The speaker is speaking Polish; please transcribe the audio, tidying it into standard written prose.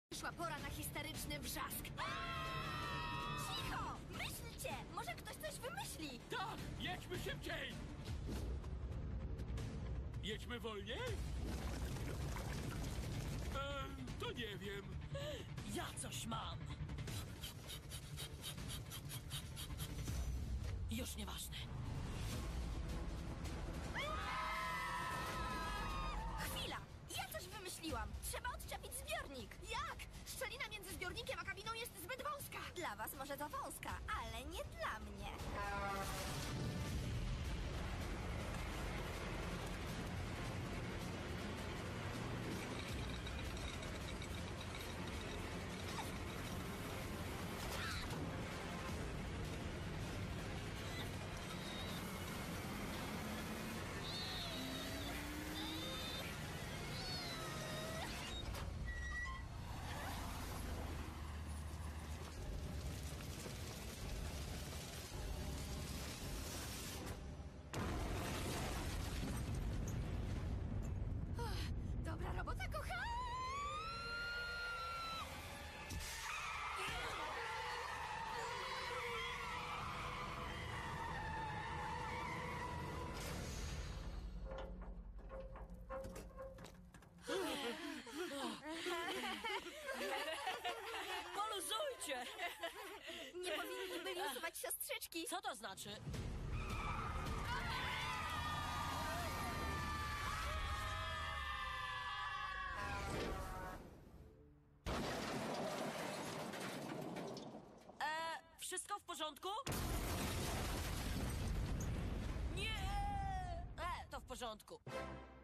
Przyszła pora na histeryczny wrzask. Cicho! Myślcie! Może ktoś coś wymyśli! Tak! Jedźmy szybciej! Jedźmy wolniej? To nie wiem. Ja coś mam. Już nieważne. Chwila! Ja coś wymyśliłam! Trzeba odczepić zbiornik! Jak? Szczelina między zbiornikiem a kabiną jest zbyt wąska. Dla was może za wąska, ale nie dla mnie. Dobra robota, kochana! Poluzujcie! Nie powinni byli usuwać siostrzyczki. Co to znaczy? Wszystko w porządku? Nie! To w porządku.